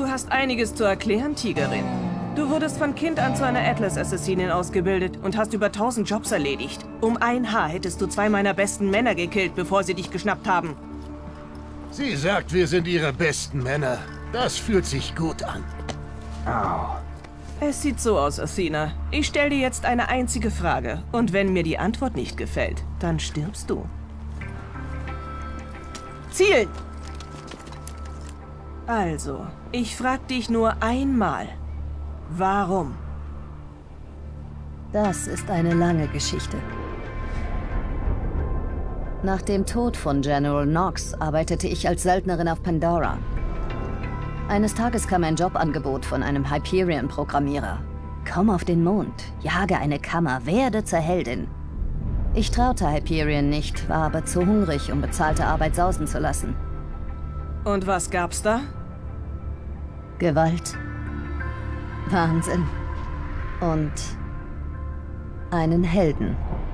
hast einiges zu erklären, Tigerin. Du wurdest von Kind an zu einer Atlas-Assassinin ausgebildet und hast über 1000 Jobs erledigt. Um ein Haar hättest du 2 meiner besten Männer gekillt, bevor sie dich geschnappt haben. Sie sagt, wir sind ihre besten Männer. Das fühlt sich gut an. Au. Es sieht so aus, Athena. Ich stelle dir jetzt eine einzige Frage. Und wenn mir die Antwort nicht gefällt, dann stirbst du. Zielen! Also, ich frag dich nur einmal. Warum? Das ist eine lange Geschichte. Nach dem Tod von General Knox arbeitete ich als Söldnerin auf Pandora. Eines Tages kam ein Jobangebot von einem Hyperion-Programmierer. Komm auf den Mond, jage eine Kammer, werde zur Heldin. Ich traute Hyperion nicht, war aber zu hungrig, um bezahlte Arbeit sausen zu lassen. Und was gab's da? Gewalt. Wahnsinn. Und einen Helden.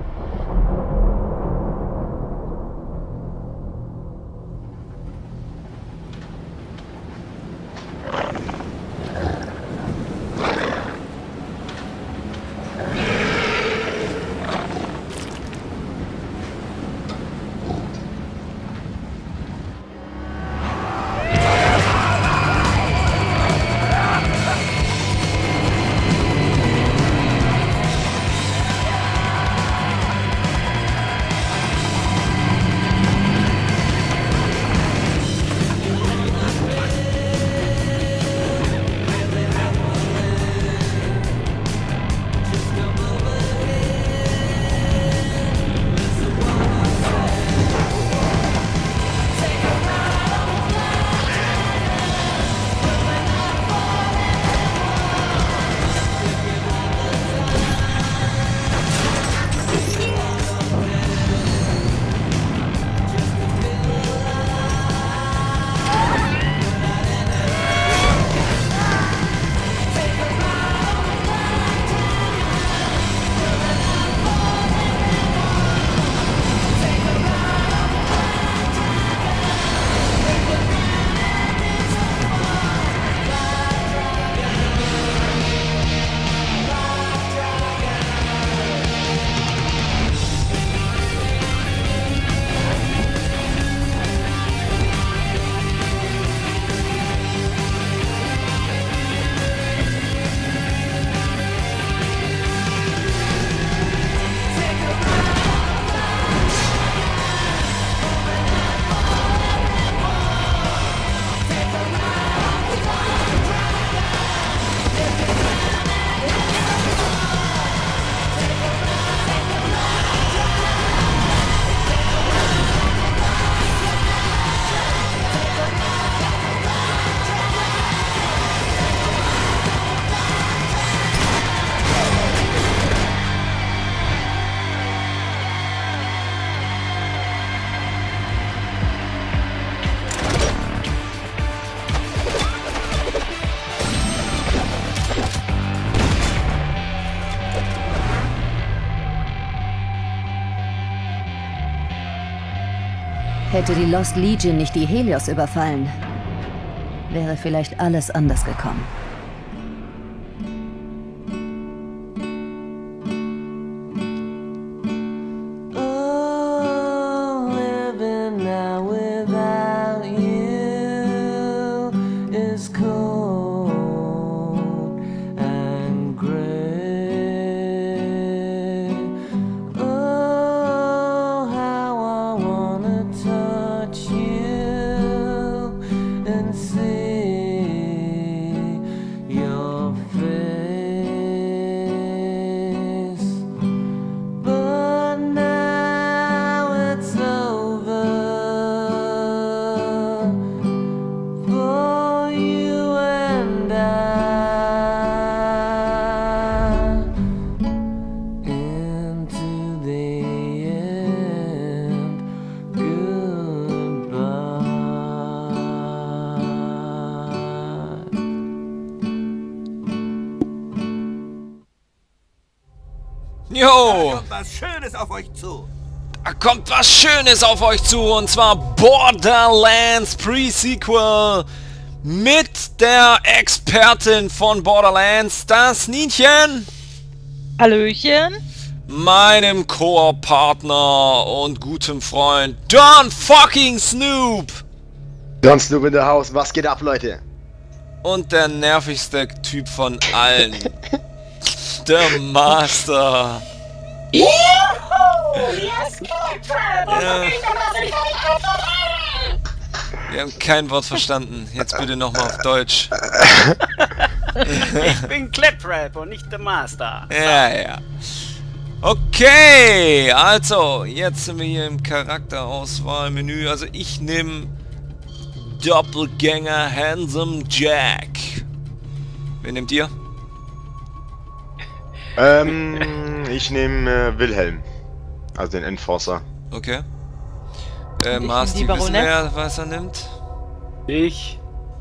Hätte die Lost Legion nicht die Helios überfallen, wäre vielleicht alles anders gekommen. Jo! Da kommt was Schönes auf euch zu. Da kommt was Schönes auf euch zu, und zwar Borderlands Pre-Sequel mit der Expertin von Borderlands, das Nienchen. Hallöchen. Meinem Koop-Partner und gutem Freund Don fucking Snoop. Don Snoop in der Haus, was geht ab, Leute? Und der nervigste Typ von allen. Der Master. Juhu! Yes, ja. Wir haben kein Wort verstanden. Jetzt bitte nochmal auf Deutsch. Ich bin Claptrap und nicht der Master. Ja, ja. Okay, also, jetzt sind wir hier im Charakterauswahlmenü. Also ich nehme Doppelgänger Handsome Jack. Wen nehmt ihr? Ich nehme Wilhelm. Also den Enforcer. Okay. Marsti, wissen wir, was er nimmt? Ich.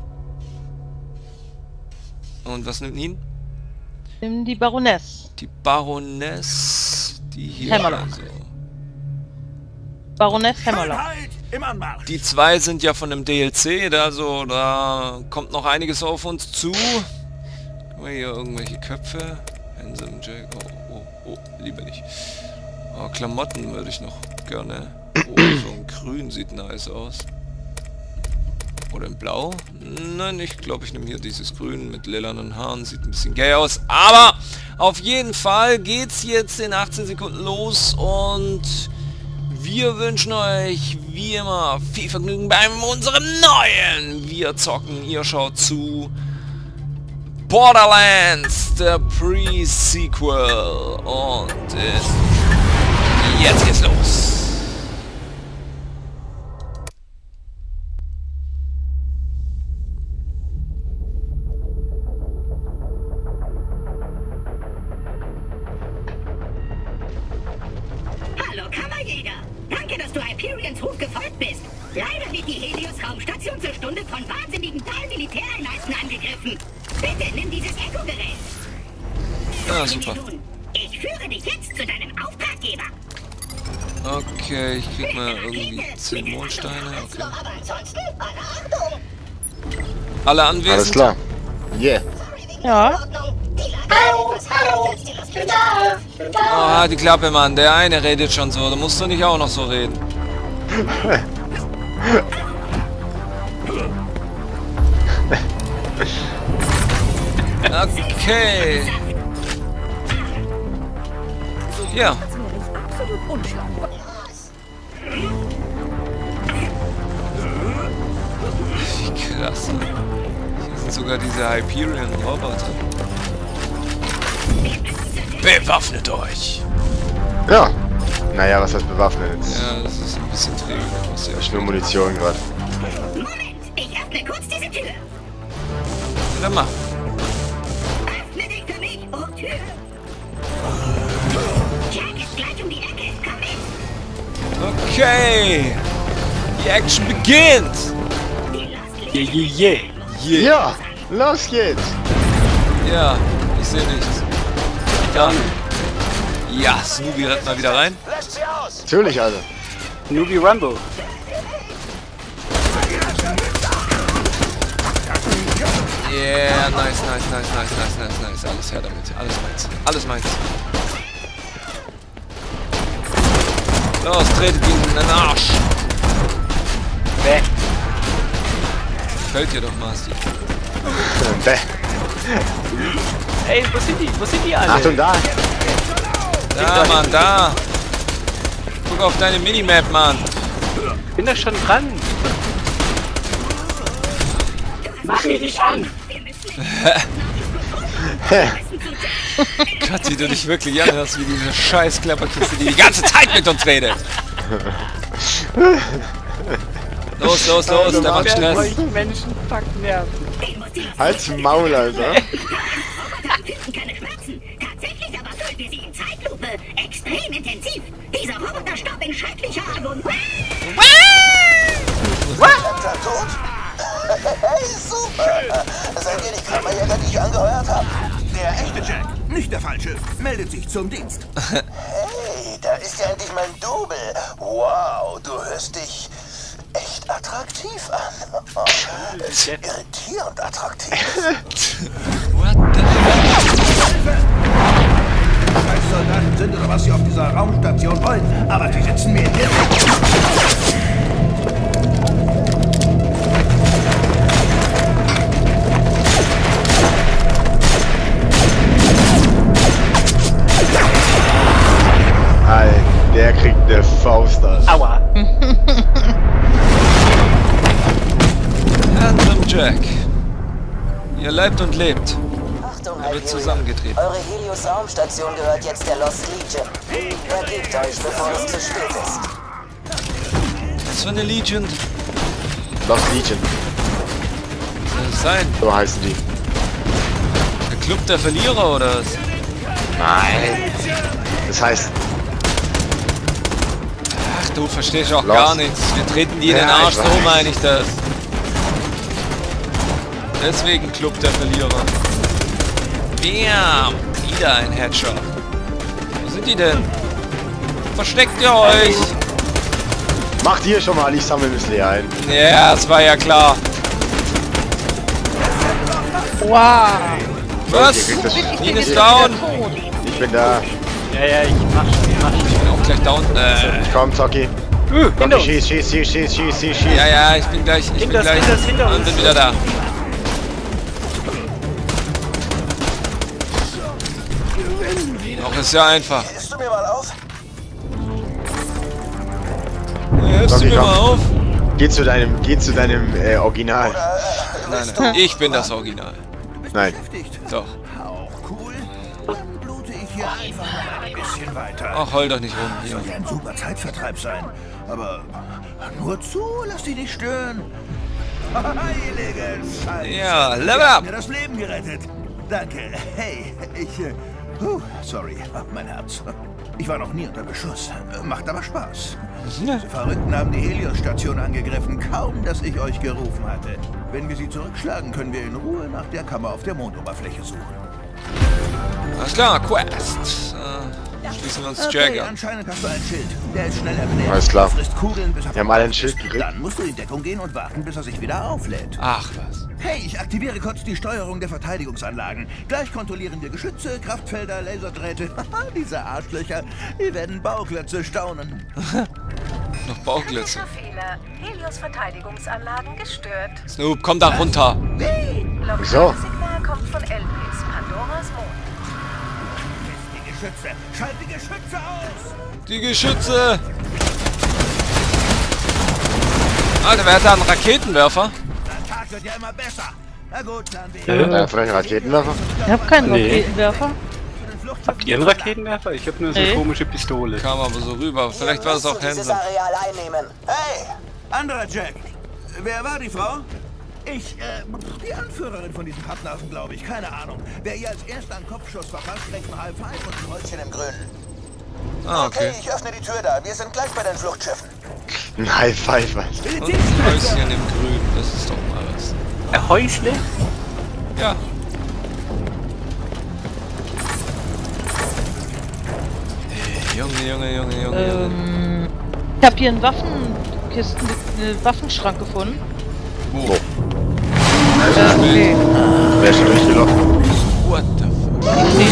Und was nimmt ihn? Nimm die Baroness. Die Baroness. Die hier. Hammerlock. Also. Baroness Hammerlock. Im Anmarsch. Die zwei sind ja von dem DLC, also da kommt noch einiges auf uns zu. Guck mal hier irgendwelche Köpfe. Handsome Jack. Oh, lieber nicht. Oh, Klamotten würde ich noch gerne. Oh, so ein Grün sieht nice aus. Oder in Blau? Nein, ich glaube, ich nehme hier dieses Grün mit lilanen Haaren. Sieht ein bisschen gay aus. Aber auf jeden Fall geht's jetzt in 18 Sekunden los und wir wünschen euch wie immer viel Vergnügen bei unserem neuen Wir zocken. Ihr schaut zu Borderlands, der Pre-Sequel. Und jetzt geht's los. Hallo Kammerjäger! Danke, dass du Hyperions Hof gefolgt bist. Leider wird die Helios-Raumstation zur Stunde von wahnsinnigen Militäreinheiten angegriffen. Bitte nimm dieses Echo-Gerät. Ah, super. Ich führe dich jetzt zu deinem Auftraggeber. Okay, ich krieg mal irgendwie 10 Mondsteine. Okay. Alle anwesend? Alles klar. Yeah. Ja. Oh, die Klappe, Mann. Der eine redet schon so. Da musst du nicht auch noch so reden. Okay. Ja. Wie krass. Hier sind sogar diese Hyperion-Roboter. Bewaffnet euch! Ja. Naja, was heißt bewaffnet? Ja, das ist ein bisschen träge. Das ist nur Munition gerade. Moment, ich öffne kurz diese Tür. Dann mach. Öffne dich für mich, oh Tür. Jack ist gleich um die Ecke, komm mit. Okay! Die Action beginnt! Yeah. Ja, los geht's! Ja, ich sehe nichts. Ja. Ja, Snoopy rennt mal wieder rein. Natürlich, Alter. Newbie Rumble. Yeah, nice. Alles her damit. Alles meins. Los, tretet ihn in den Arsch. Bäh. Gefällt dir doch, Marsti. Bäh. Ey, wo sind die alle? Achtung, da! Da, Mann, da. Guck auf deine Minimap, Mann. Bin da schon dran. Mach dich an! Gott, wie du dich wirklich anhörst, wie diese scheiß Klapperkiste, die ganze Zeit mit uns redet. Los, der macht Stress. Menschen packt Nerven. Halt's Maul, Alter. Keine Schmerzen. Tatsächlich aber füllen wir sie in Zeitlupe. Extrem intensiv. Dieser Roboter starb in schrecklicher Agonie. Tot? Hey, super! Seid ihr die Kammerjäger, die ich angeheuert habe? Der echte Jack, nicht der falsche, meldet sich zum Dienst. Hey, da ist ja endlich mein Double. Wow, du hörst dich echt attraktiv attraktiv an. Irritierend attraktiv. What the Scheiß Soldaten sind oder was sie auf dieser Raumstation wollen, aber sie sitzen mir hier. Der kriegt eine Faust an. Aua. Handsome Jack. Ihr leibt und lebt. Achtung, Er wird zusammengetreten. Eure Helios-Raumstation gehört jetzt der Lost Legion. Ergebt euch, bevor es zu spät ist. Was für eine Legion? Lost Legion. Soll das sein? So heißen die. Der Club der Verlierer oder was? Nein. Das heißt... Ach, du verstehst auch Lost. gar nichts. Wir treten die in den Ja, Arsch, ich so weiß. meine ich das. Deswegen Club der Verlierer. Bam! Wieder ein Headshot. Wo sind die denn? Versteckt ihr euch? Macht ihr schon mal, ich sammle ein bisschen ein. Ja, das war ja klar. Wow. Was? Ihr kriegt das- Nien ist down. Ich bin da. Ja, ich mach schon. Ich bin auch gleich down. Komm, Zocki. Hinter uns. Schieß. Ja, ich bin gleich. Ich bin Hinter uns, gleich. hinter uns. Und bin wieder da. Auch ist ja einfach. Hilfst du mir mal auf? Hilfst du Okay, mir komm. mal auf? Geh zu deinem Original. Nein, ich bin das Original. Nein. Doch. Auch cool. Dann blute ich hier einfach noch ein bisschen weiter. Ach, heul doch nicht rum. Hier. Soll ja ein super Zeitvertreib sein. Aber nur zu, lass dich nicht stören. Heilige Scheiße. Ja, level Ihr habt up. mir das Leben gerettet. Danke. Hey, sorry, mein Herz. Ich war noch nie unter Beschuss. Macht aber Spaß. Diese Verrückten haben die Helios-Station angegriffen. Kaum, dass ich euch gerufen hatte. Wenn wir sie zurückschlagen, können wir in Ruhe nach der Kammer auf der Mondoberfläche suchen. Alles klar, Quest. Schließen wir uns Okay, Jagger. anscheinend hast du ein Schild. Der ist schnell erklärt. Alles klar. Er frisst Kugeln, bis er Wir haben alle ein Schild gekriegt. Dann musst du in Deckung gehen und warten, bis er sich wieder auflädt. Ach was. Hey, ich aktiviere kurz die Steuerung der Verteidigungsanlagen. Gleich kontrollieren wir Geschütze, Kraftfelder, Laserdrähte. Diese Arschlöcher, die werden Bauklötze staunen. Noch Bauklötze. Fehler. Helios Verteidigungsanlagen gestört. Snoop, komm da runter. Wieso? Signal kommt von Elpis, Pandoras Mond. Die Geschütze, schalt die Geschütze aus! Die Geschütze. Alter, wer hat da einen Raketenwerfer? Der Tag wird ja immer besser. Na gut, dann Vielleicht einen Raketenwerfer? Ich hab keinen Nee. Raketenwerfer. Habt ihr einen Raketenwerfer? Ich hab nur so eine Nee. komische Pistole. Kam aber so rüber. Vielleicht war es auch Dieses Hansen. Areal einnehmen. Hey, anderer Jack. Wer war die Frau? Die Anführerin von diesen Pappnasen, glaube ich. Keine Ahnung. Wer ihr als erster einen Kopfschuss verpasst, kriegt ein High Five und ein Häuschen im Grünen. Ah, okay. Ich öffne die Tür da. Wir sind gleich bei den Fluchtschiffen. Ein High Five, was? Und ein Häuschen im Grün. Das ist doch mal was. Ein Häusle? Ja. Junge. Ich hab hier einen Waffenschrank gefunden. Wo? Okay. Wer ist schon durchgelaufen? What the fuck? Nee.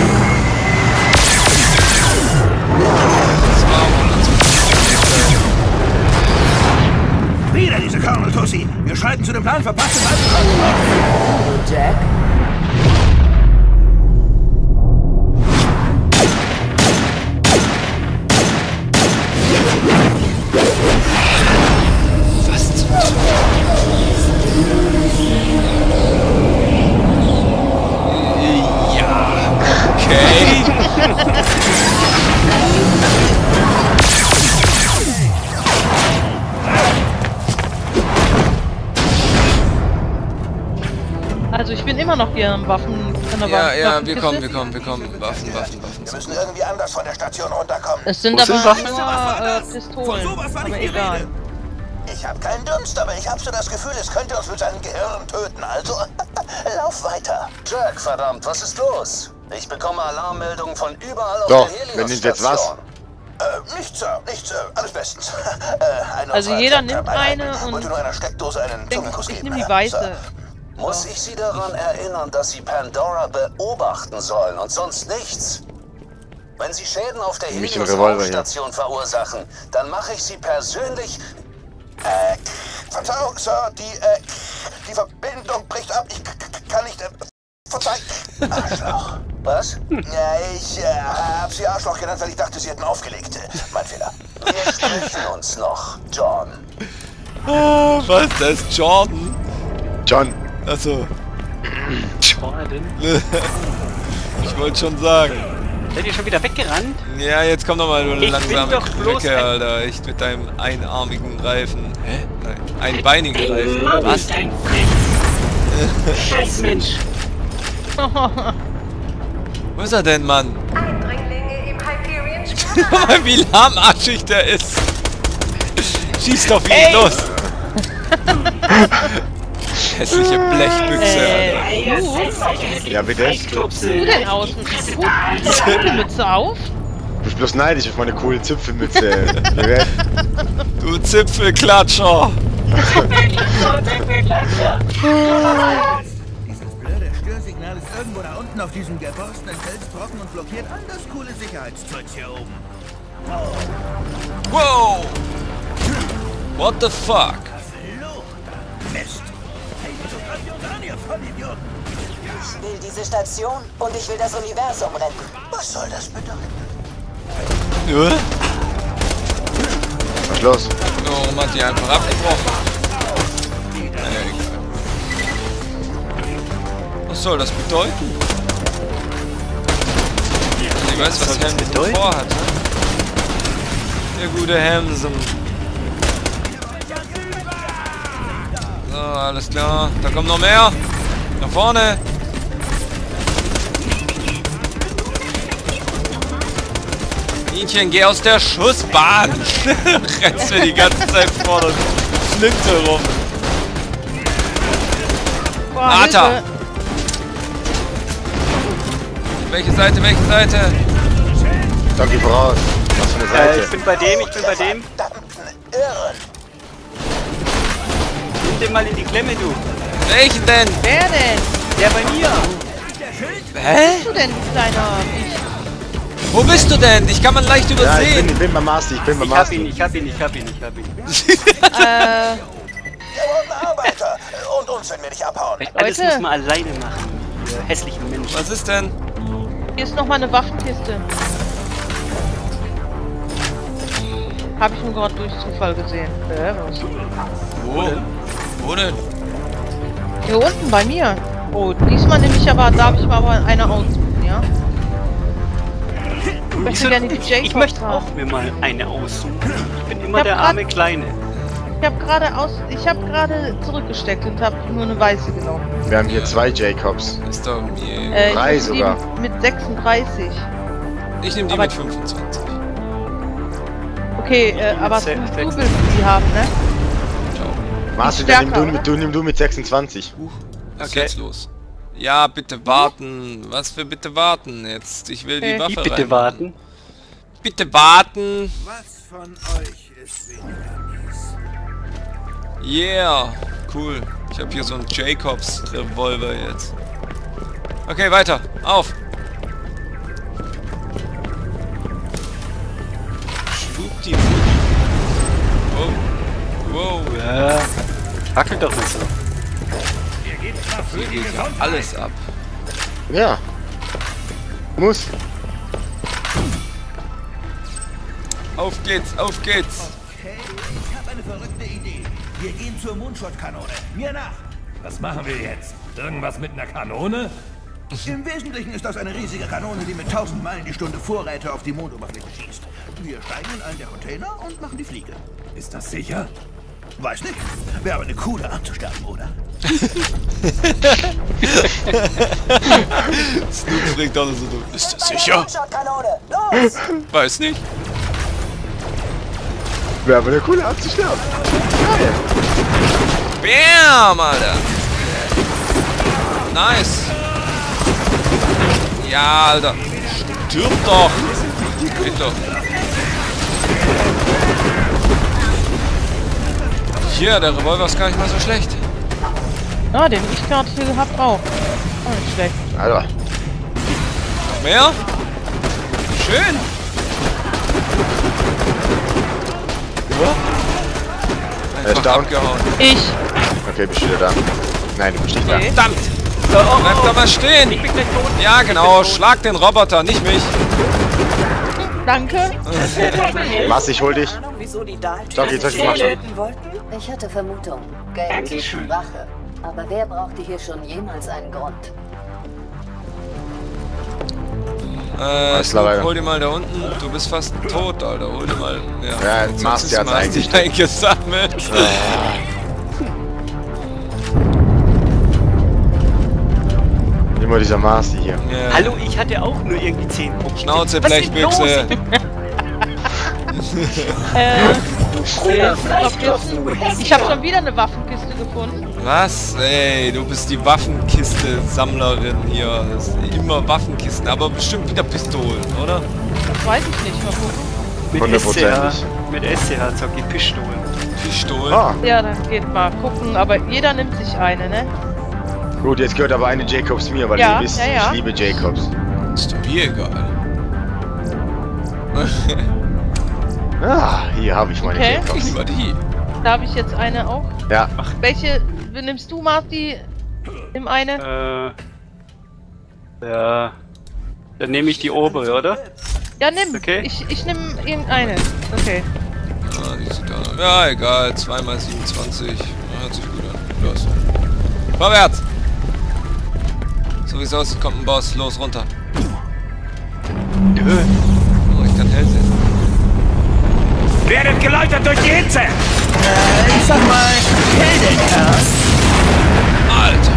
Das war wohl Wieder diese Colonel-Tussi. Wir schreiten zu dem Plan, verpasst den alten Jack? was zum Ja. Okay. Also ich bin immer noch hier am Waffen... an der Ja, wir Waffenkiste. kommen. Waffen. Wir müssen irgendwie anders von der Station runterkommen. Es sind Wo sind aber Waffen? nur Pistolen, sowas war aber nicht die egal. Rede. Ich habe keinen Dümmst, aber ich habe so das Gefühl, es könnte uns mit seinem Gehirn töten. Also, lauf weiter. Jack, verdammt, was ist los? Ich bekomme Alarmmeldungen von überall auf So, der wenn nicht jetzt was? Helios-Station. Nichts, alles bestens. Also jeder nimmt eine und wollte nur einer Steckdose einen Zungenkuss ich geben. nehme die weiße. So. Muss ich Sie daran erinnern, dass Sie Pandora beobachten sollen und sonst nichts? Wenn Sie Schäden auf der Helios-Raumstation verursachen, dann mache ich Sie persönlich... Verzeihung, Sir, die Verbindung bricht ab. Ich kann nicht... Verzeih... Arschloch. Was? Ja, ich hab Sie Arschloch genannt, weil ich dachte, Sie hätten aufgelegt. Mein Fehler. Wir sprechen uns noch, John. Oh, was? Das ist Jordan? John. Achso. Jordan? Ich wollte schon sagen. Seid ihr schon wieder weggerannt? Ja, jetzt komm doch mal, du langsame doch bloß Krücke, Alter. Echt mit deinem einarmigen Reifen. Hä? Nein, einbeinigen Reifen. Was? Scheiß Mensch. Wo ist er denn, Mann? Eindringlinge im Hyperion Guck mal, wie lahmarschig der ist. Schießt auf ihn, los! Hässliche Blechbüchse, Alter. Ja, bitte. Du denn aus? Die Mütze auf? Du bist bloß neidisch auf meine coole Zipfelmütze. Du Zipfelklatscher! Dieses blöde Störsignal ist irgendwo da unten auf diesem geborstenen Felsbrocken und blockiert all das coole Sicherheitszeug hier oben. Wow! What the fuck? Mist! Hey, wieso greift ihr uns an, ihr Vollidioten? Ich will diese Station und ich will das Universum retten. Was soll das bedeuten? Ja? Was ist los? Warum hat die einfach abgebrochen? Naja, egal. Was soll das bedeuten? Ich weiß, was Hamson vorhat. Der gute Hamson. So, alles klar. Da kommt noch mehr. Nach vorne. Nienchen, geh aus der Schussbahn. Rennst mir die ganze Zeit vor der Flinte rum. Arta! Welche Seite, welche Seite? Danke voraus. Was für eine Seite? Ich bin bei dem. Nimm den mal in die Klemme, du. Welchen denn? Wer denn? Der bei mir. Hä? Wo bist du denn, kleiner? Wo bist du denn? Ich kann man leicht Ja, übersehen. ich bin beim Master, Ich hab ihn. Wir wurden Arbeiter. Und uns, wenn wir nicht abhauen. Alles Leute. muss man alleine machen. Ihr hässlichen Menschen. Was ist denn? Hier ist noch mal eine Waffenkiste. Habe ich nur gerade durch Zufall gesehen. Was? Wo? Wo denn? Hier unten bei mir. Oh, diesmal nehme ich aber, darf ich mal aber eine aussuchen, ja? Ich möchte gerne die Jacobs Ich möchte haben. auch mir mal eine aussuchen. Ich bin immer der arme Kleine. Ich habe gerade zurückgesteckt und habe nur eine weiße genommen. Wir haben hier 2 Jacobs. Ist doch mir. 3 ich nehm sogar. Die mit 36. Ich nehme die Aber- mit 25. Okay, aber du willst die haben, ne? Master, stärker, nimm du mit 26. Was ist Okay. jetzt los? Ja, bitte warten. Was für bitte warten jetzt? Ich will die Waffe Bitte reinmachen. warten. Bitte warten. Was von euch ist weniger mies? Yeah. Cool. Ich habe hier so einen Jacobs Revolver jetzt. Okay, weiter. Auf. Schwuppdiwupp. Wow. Wow. Ja. Wackelt doch nicht so. Hier geht ja alles ab. Ja. Muss. Auf geht's, auf geht's. Okay, ich habe eine verrückte Idee. Wir gehen zur Moonshot-Kanone. Mir nach. Was machen wir jetzt? Irgendwas mit einer Kanone? Im Wesentlichen ist das eine riesige Kanone, die mit 1000 Meilen die Stunde Vorräte auf die Mondoberfläche schießt. Wir steigen in einen der Container und machen die Fliege. Ist das sicher? Weiß nicht. Wäre aber eine coole Art zu sterben, oder? Snoop fragt alle so dumm. Ist das sicher? Moonshot-Kanone, los! Weiß nicht. Wäre aber eine coole Art zu sterben. Bam, Alter. Nice. Ja, Alter. Stirb doch. Geht doch. Ja, der Revolver ist gar nicht mal so schlecht. Ja, den ich gerade hier gehabt auch. Auch nicht schlecht. Alter. Noch mehr? Schön. Einfach abgehauen. Ich. Okay, bist du wieder da? Nein, du bist nicht da. Verdammt! Bleib doch mal stehen! Ich bin gleich tot. Ja, genau. Schlag den Roboter, nicht mich. Danke. Was, ich hol dich. Wieso die Dahltüren Jockey, mach schon. töten wollten? Ich hatte Vermutung. Geld, Rache. Aber wer brauchte hier schon jemals einen Grund? Snoop, hol dir mal da unten. Du bist fast tot, Alter. Hol dir mal. Ja, Marcy hat's eigentlich eingesammelt. Immer dieser Marcy hier. Ja. Hallo, ich hatte auch nur irgendwie 10 Punkte. Schnauze, Was ist denn los? Blechbüchse. Ich habe schon wieder eine Waffenkiste gefunden. Was? Ey, du bist die Waffenkiste-Sammlerin hier. Das sind immer Waffenkisten, aber bestimmt wieder Pistolen, oder? Das weiß ich nicht. Mal gucken. Mit SCH. Hundertprozentig. Mit SCH zocke ich Pistolen. Pistolen? Ah, Ja, dann geht mal gucken. Aber jeder nimmt sich eine, ne? gut, jetzt gehört aber eine Jacobs mir, weil Ja, ihr wisst, ja, ja. ich liebe Jacobs. Ist doch mir egal. Ah, hier habe ich meine Okay. Ich Jacobs. lieber die. Da habe ich jetzt eine auch. Ja, Welche nimmst du, Marty? Nimm eine? Ja. Dann nehme ich die obere, oder? Ja, nimm. Okay. Ich nehme irgendeine. Okay. Ah, die sieht da. Ja, egal. 2 mal 27. Ja, hört sich gut an. Los. Vorwärts! So wie es aussieht, kommt ein Boss. Los, runter. Oh, ich kann hell sehen. Werdet geläutert durch die Hitze! Ich sag mal, Heldenchaos. Alter!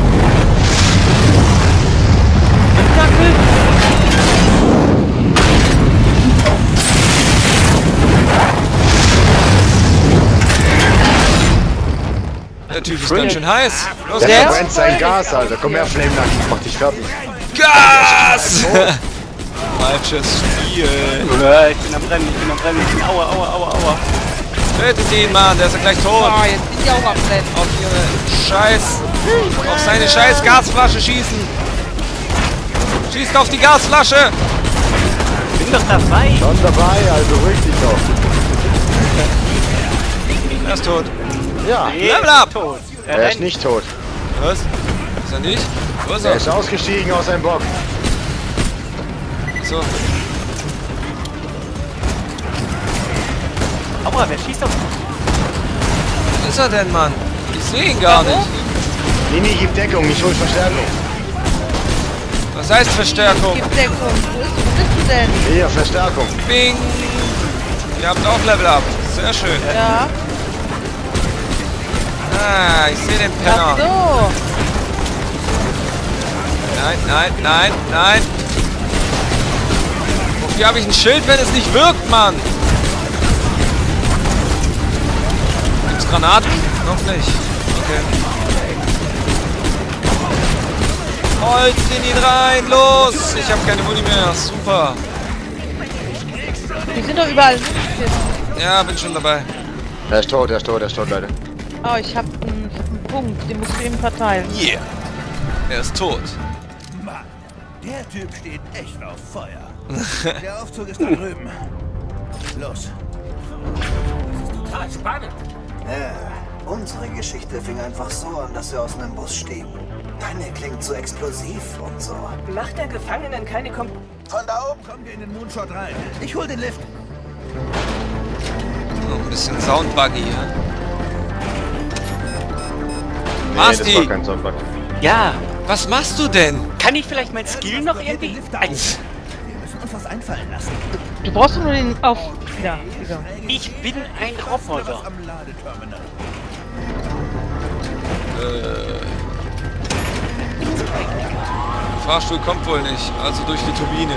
Der Typ ist ganz schön heiß. Los, der geht's! verbrennt sein Gas, Alter. Komm her, Flamenack, ich mach dich fertig. Gas! Falsches Spiel. Ich bin am Rennen, ich bin am Rennen. Aua. Tötet ihn, Mann, der ist ja gleich tot. Oh, jetzt sind die auch am Rennen. Auf ihre Scheiß... Auf seine scheiß Gasflasche schießen. Schießt auf die Gasflasche. Bin doch dabei. Schon dabei, also ruhig dich doch. Er ist tot. Ja, Level up! Tot. er ist nicht tot. Was? Ist er nicht? Wo ist Er er? ist ausgestiegen aus seinem Bock. So. Aua, wer schießt auf mich? Wo ist er denn, Mann? Ich sehe ihn gar nicht. Nini, gib Deckung, ich hol Verstärkung. Was heißt Verstärkung? Gib Deckung. Wo bist du denn? Hier, Verstärkung. Bing! Ihr habt auch Level up. Sehr schön. Ja. Ah, ich sehe den Ach Penner. so. Nein. Wofür habe ich ein Schild, wenn es nicht wirkt, Mann? Gibt's Granaten? Noch nicht. Okay. Holz in ihn rein, los! Ich habe keine Muni mehr. Super. Die sind doch überall. Ja, bin schon dabei. Er ist tot, Leute. Oh, ich hab einen Punkt. Den musst du eben verteilen. Yeah. Er ist tot. Mann, der Typ steht echt auf Feuer. Der Aufzug ist da drüben. Los. Total spannend. Ja, unsere Geschichte fing einfach so an, dass wir aus einem Bus stiegen. Deine klingt so explosiv und so. Macht der Gefangenen keine Von da oben kommt ihr in den Moonshot rein. Ich hol den Lift. Oh, ein bisschen Soundbuggy, ja? Nee, das Basti! war kein Soundbug. Ja. Was machst du denn? Kann ich vielleicht mein Skill noch irgendwie... Wir müssen uns was einfallen lassen. Du brauchst nur den auf... Ja, wieder. Ich bin ein Roboter. Am Ladeterminal. Der Fahrstuhl kommt wohl nicht, also durch die Turbine.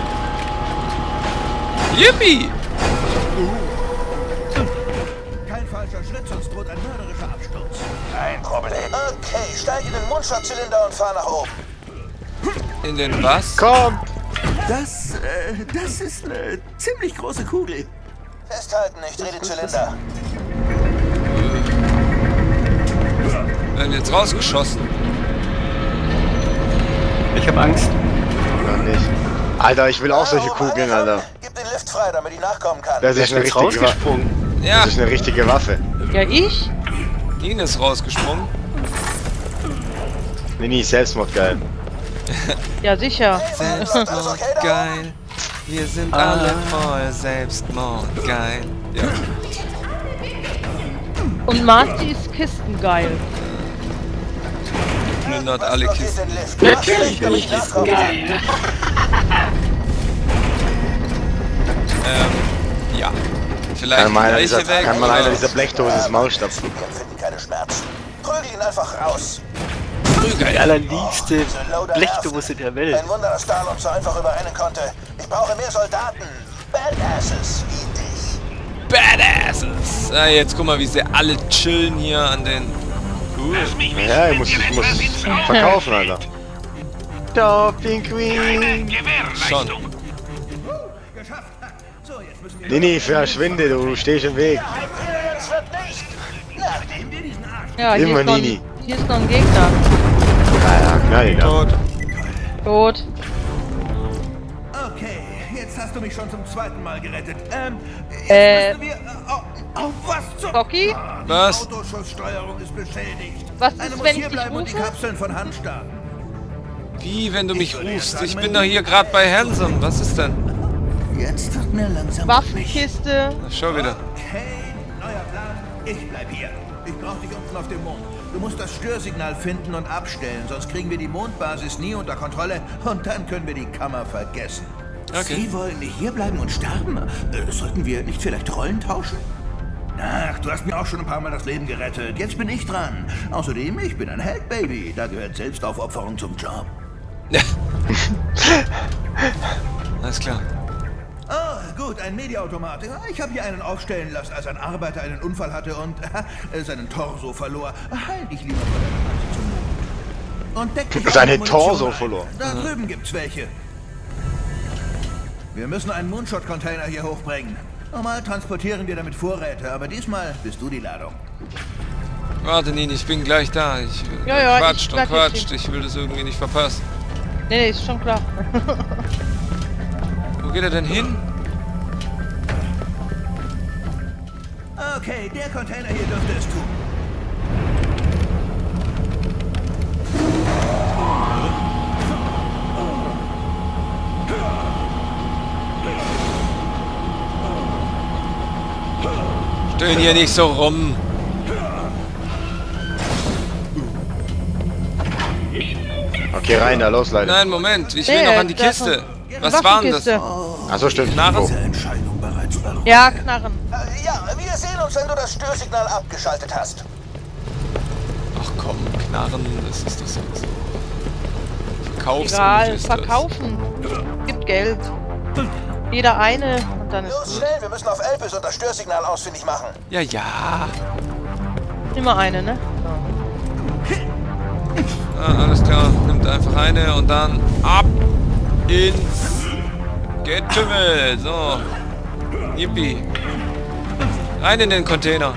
Yippie! Kein falscher Schritt, sonst droht ein mörderischer Absturz. Kein Problem. Okay, steig in den Mundschutz-Zylinder und fahr nach oben. In den was? Komm! Das ist eine ziemlich große Kugel. Festhalten, ich dreh den Zylinder. Werden jetzt rausgeschossen. Ich hab Angst. Oder nicht? Alter, ich will auch solche Kugeln, Alter. Gib den Lift frei, damit ich nachkommen kann. Das ist eine richtige rausgesprungen. Ja. Das ist eine richtige Waffe. Ja, ich? Nini ist rausgesprungen. Nee, Selbstmord geil. Ja, sicher. Selbstmord geil. Wir sind alle voll Selbstmord geil. Ja. Und Marty ist kistengeil. Plündert alle Kisten. Natürlich bin ich kistengeil. Ja. Vielleicht Kann mal einer Leiche weg, oder? dieser Blechdose ins Maul stopfen. Wir empfinden keine Schmerzen. Prügel ihn einfach raus. Die allerliebste Blechdose der Welt. Ein Wunder, dass Dahl uns so einfach überrennen konnte. Ich brauche mehr Soldaten. Badasses wie dich. Badasses! Ah, jetzt guck mal, wie sie alle chillen hier an den... Ja, ich muss verkaufen, Alter. Topping Queen! Schon. Nee, verschwinde, du stehst im Weg. Ja, Immer Nini. Hier ist noch ein Gegner. Ja, knall ihn ab. Tot. Okay, jetzt hast du mich schon zum zweiten Mal gerettet. Jetzt müssen wir... was zur... Rocky? Was? Die Autoschusssteuerung ist beschädigt. Was Einer ist, muss wenn ich hier dich bleiben und die rufe? Kapseln von Hand starten. Wie, wenn du mich rufst? Ich bin doch hier gerade bei Handsome. Was ist denn? Jetzt wird mir langsam... Waffenkiste. Schau wieder. Okay, neuer Plan. Ich bleib hier. Ich brauch dich unten auf dem Mond. Du musst das Störsignal finden und abstellen, sonst kriegen wir die Mondbasis nie unter Kontrolle und dann können wir die Kammer vergessen. Okay. Sie wollen nicht hierbleiben und sterben? Sollten wir nicht vielleicht Rollen tauschen? Ach, du hast mir auch schon ein paar Mal das Leben gerettet. Jetzt bin ich dran. Außerdem, ich bin ein Held, Baby. Da gehört Selbstaufopferung zum Job. Alles klar. Oh, gut, ein Mediaautomat. Ich habe hier einen aufstellen lassen, als ein Arbeiter einen Unfall hatte und seinen Torso verlor. Halt dich lieber vor der Nase zum Mond. Und deck dich Seinen auf Torso Munition verlor. ein. Da drüben gibt's welche. Wir müssen einen Moonshot-Container hier hochbringen. Normal transportieren wir damit Vorräte, aber diesmal bist du die Ladung. Warte, Nini, ich bin gleich da. Ja, quatscht ich und bleib quatscht. hier Ich will das irgendwie nicht verpassen. Nee, ist schon klar. Wo geht er denn hin? Okay, der Container hier dürfte es tun. Stöhn hier nicht so rum. Okay, rein da, los, Leute. Nein, Moment. Ich will noch an die Kiste. Was war denn das? Achso, stimmt. Knarren? Ja, Knarren. Ja, wir sehen uns, wenn du das Störsignal abgeschaltet hast. Ach komm, Knarren, das ist das jetzt. Egal, verkaufen. Gibt Geld. Jeder eine und dann ist Los, schnell, wir müssen auf Elpis und das Störsignal ausfindig machen. Ja, ja. immer eine, ne? Ah, alles klar. Nimmt einfach eine und dann ab ins Getümmel. So. Yippie. Rein in den Container.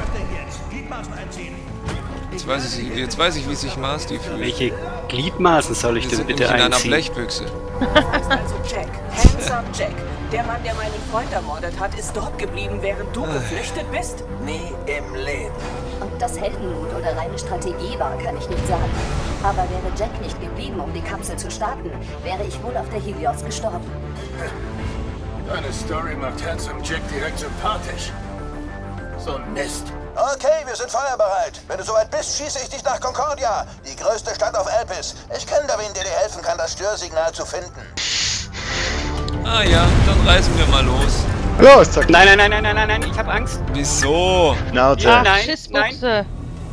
Jetzt weiß ich, wie sich Marty fühlt. Welche Gliedmaßen soll ich denn bitte in einer einziehen? Blechbüchse. Du heißt also Jack. Handsome Jack. Der Mann, der meinen Freund ermordet hat, ist dort geblieben, während du geflüchtet bist? Nie im Leben. Ob das Heldenmut oder reine Strategie war, kann ich nicht sagen. Aber wäre Jack nicht geblieben, um die Kapsel zu starten, wäre ich wohl auf der Helios gestorben. Deine Story macht Handsome Jack direkt sympathisch. So ein Mist. Okay, wir sind feuerbereit. Wenn du soweit bist, schieße ich dich nach Concordia, die größte Stadt auf Elpis. Ich kenne da wen, der dir helfen kann, das Störsignal zu finden. Ah ja, dann reisen wir mal los. Los, zack. Nein, ich hab Angst. Wieso? Schnauze. Ja, nein, Schissbuchse.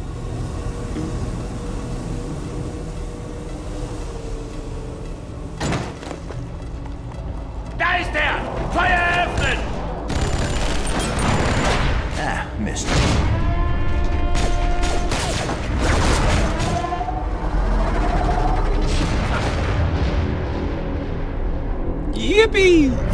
Da ist er! Feuer öffnen! Ah, Mist. Yippie!